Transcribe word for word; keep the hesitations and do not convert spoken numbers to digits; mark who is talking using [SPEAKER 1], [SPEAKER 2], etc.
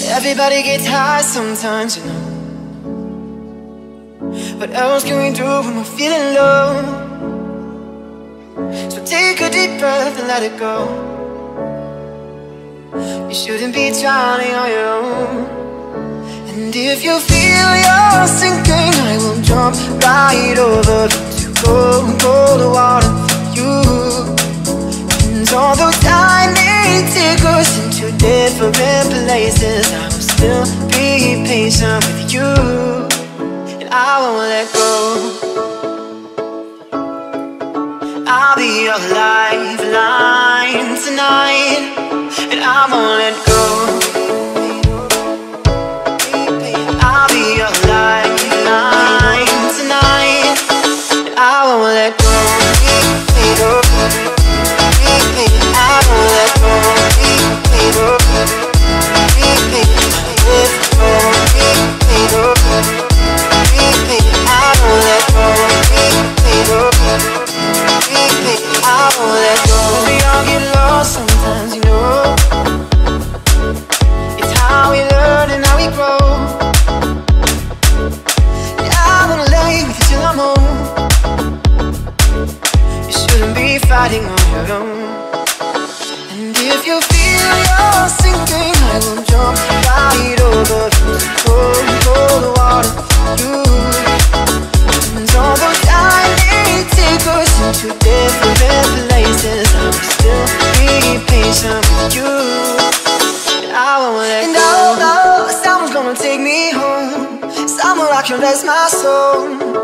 [SPEAKER 1] Everybody gets high sometimes, you know. What else can we do when we're feeling low? So take a deep breath and let it go. You shouldn't be drowning on your own. And if you feel you're sinking, I will jump right over to cold, cold water for you. And although time may take us into different places, I will still be patient with you, and I won't let go. I'll be your lifeline tonight, and I won't let go. I'll be your lifeline tonight, and I won't let go. I won't let go. We all get lost sometimes, you know. It's how we learn and how we grow. And I wanna lay with you till I'm home. You shouldn't be fighting on your own. And if you feel you're sinking, I will jump right over to cold, cold water for you. And although time may take us into different places, I will still be patient with you, and I won't let go. And oh, oh, someone's gonna take me home, somewhere I can rest my soul.